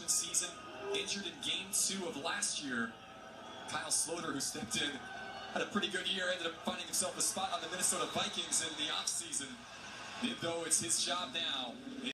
freshman season, injured in game 2 of last year. Kyle Sloter, who stepped in, had a pretty good year, ended up finding himself a spot on the Minnesota Vikings in the offseason. Though it's his job now.